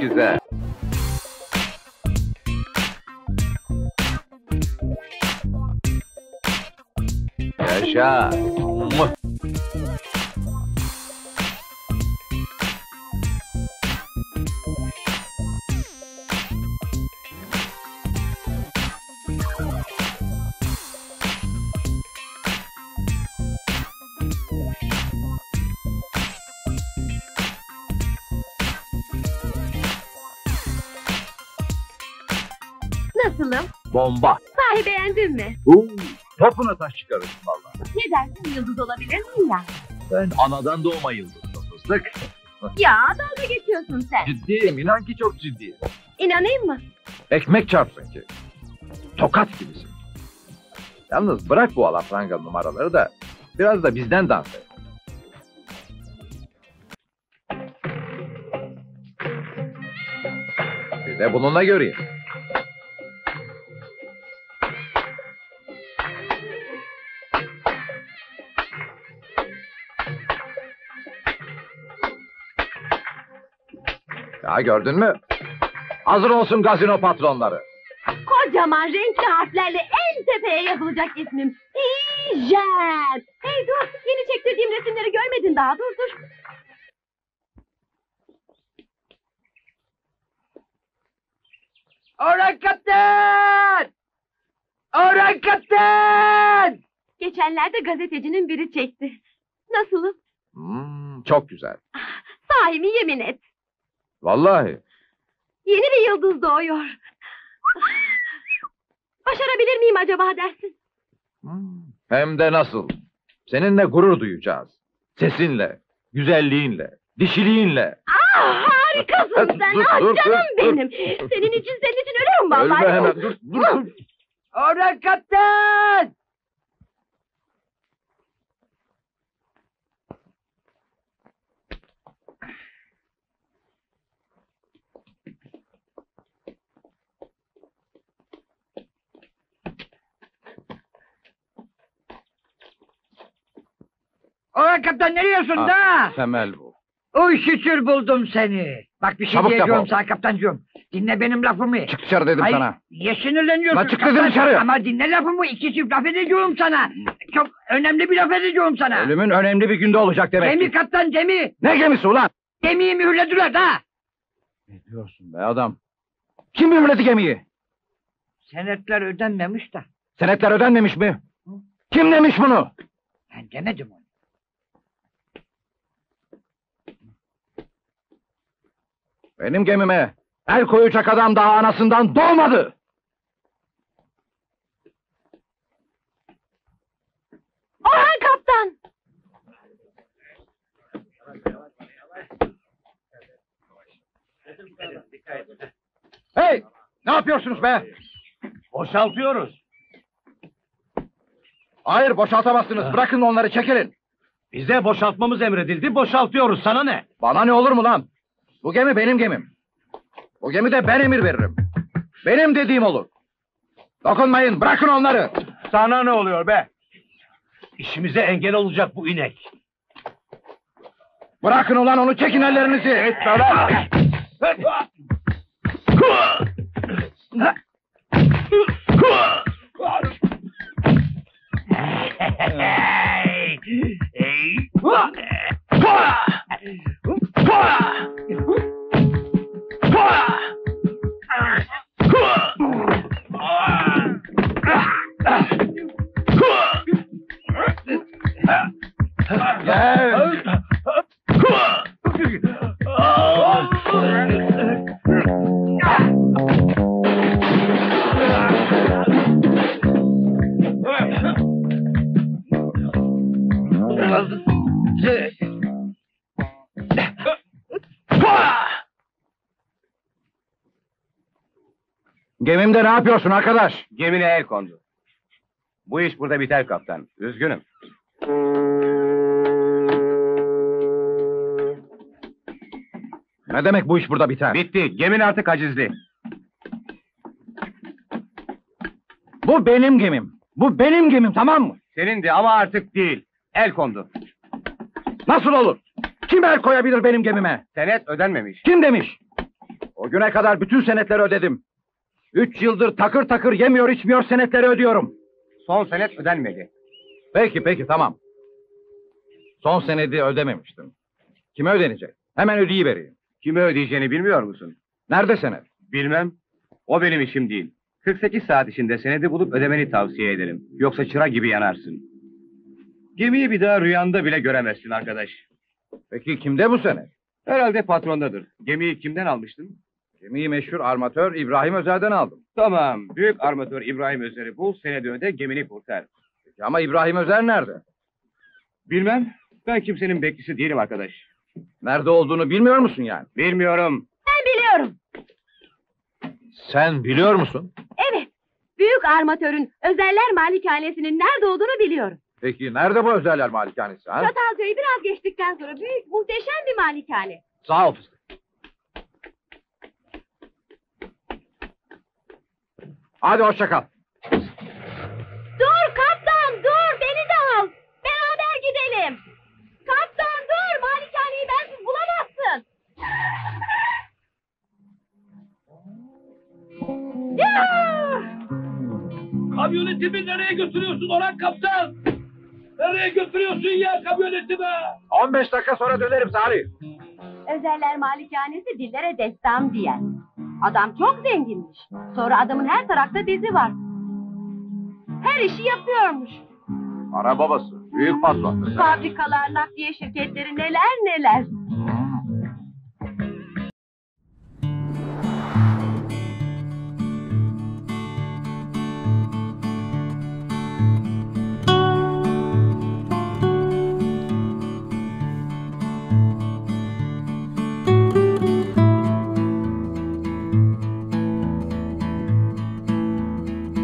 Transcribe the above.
güzel. Yaşa. Muah. Nasılım? Bomba. Sahi beğendin mi? Topuna taş çıkarırsın vallahi. Ne dersin, yıldız olabilir miyim ya? Ben anadan doğma yıldızım fıstık. Ya dalga geçiyorsun sen. Ciddiyim, inan ki çok ciddiyim. İnanayım mı? Ekmek çarpsın ki. Tokat gibisin. Yalnız bırak bu alafranga numaraları da biraz da bizden dans et. Bir de bununla göreyim. Ya gördün mü? Hazır olsun gazino patronları. Kocaman renkli harflerle en tepeye yazılacak ismim. İcat. Hey dur, yeni çektirdiğim resimleri görmedin daha, dur. Orhan kaptan! Orhan kaptan! Geçenlerde gazetecinin biri çekti. Nasılım? Çok güzel. Sahi mi, yemin et. Vallahi. Yeni bir yıldız doğuyor. Başarabilir miyim acaba dersin? Hem de nasıl? Seninle gurur duyacağız. Sesinle, güzelliğinle, dişiliğinle. Harikasın sen, canım benim. Senin için ölürüm vallahi. Ölme hemen, dur. Orhan kaptan! Orhan kaptan, nereye yiyorsun da? Temel bu. Oy şükür buldum seni. Bak bir şey Çabuk diyeceğim defol. sana kaptancığım. Dinle benim lafımı. Çık dışarı dedim Hayır, sana. niye sinirleniyorsun? Lan çık dedim kaptan? dışarı. Ama dinle lafımı, iki çift laf edeceğim sana. Çok önemli bir laf edeceğim sana. Ölümün önemli bir günde olacak demek Gemi ki. kaptan, gemi. Ne gemisi ulan? Gemiyi mühürlediler da. Ne diyorsun be adam? Kim mühürledi gemiyi? Senetler ödenmemiş de. Senetler ödenmemiş mi? Kim demiş bunu? Ben demedim onu. Benim gemime el koyacak adam daha anasından doğmadı. Orhan kaptan! Hey! Ne yapıyorsunuz be? Boşaltıyoruz. Hayır boşaltamazsınız. Bırakın onları, çekilin. Bize boşaltmamız emredildi, boşaltıyoruz. Sana ne? Bana ne olur mu lan? Bu gemi benim gemim. Bu gemide ben emir veririm. Benim dediğim olur. Dokunmayın, bırakın onları. Sana ne oluyor be? İşimize engel olacak bu inek. Bırakın ulan onu, çekin ellerinizi. Etme lan! Gemimde ne yapıyorsun arkadaş? Gemine el kondu. Bu iş burada biter kaptan. Üzgünüm. Ne demek bu iş burada biter? Bitti. Gemin artık acizli. Bu benim gemim. Bu benim gemim, tamam mı? Senindi ama artık değil. El kondu. Nasıl olur? Kim el koyabilir benim gemime? Senet ödenmemiş. Kim demiş? O güne kadar bütün senetleri ödedim. 3 yıldır takır takır yemiyor içmiyor senetleri ödüyorum. Son senet ödenmedi. Peki tamam. Son senedi ödememiştim. Kime ödenecek? Hemen ödeyivereyim. Kime ödeyeceğini bilmiyor musun? Nerede senet? Bilmem. O benim işim değil. 48 saat içinde senedi bulup ödemeni tavsiye ederim. Yoksa çıra gibi yanarsın. Gemiyi bir daha rüyanda bile göremezsin arkadaş. Peki kimde bu senet? Herhalde patrondadır. Gemiyi kimden almıştın? Gemiyi meşhur armatör İbrahim Özer'den aldım. Tamam. Büyük armatör İbrahim Özer'i bul, senedi öde, gemini kurtar. Peki ama İbrahim Özer nerede? Bilmem. Ben kimsenin bekçisi değilim arkadaş. Nerede olduğunu bilmiyor musun yani? Bilmiyorum. Ben biliyorum. Sen biliyor musun? Evet. Büyük armatörün Özerler Malikanesi'nin nerede olduğunu biliyorum. Peki nerede bu Özerler Malikanesi ha? Çatalca'yı biraz geçtikten sonra büyük muhteşem bir malikane. Sağ ol fıstık. Hadi hoşça kal. Dur kaptan dur beni de al. Beraber gidelim. Kaptan dur malikaneyi bensiz bulamazsın. Ya! Kamyonetimi nereye götürüyorsun Orhan Kaptan? Nereye götürüyorsun ya kamyonetimi? 15 dakika sonra dönerim Salih. Özerler Malikanesi dillere destan diyer. Adam çok zenginmiş. Sonra adamın her tarafta dizi var. Her işi yapıyormuş. Para babası. Büyük patron. Fabrikalar, nakliye şirketleri neler neler.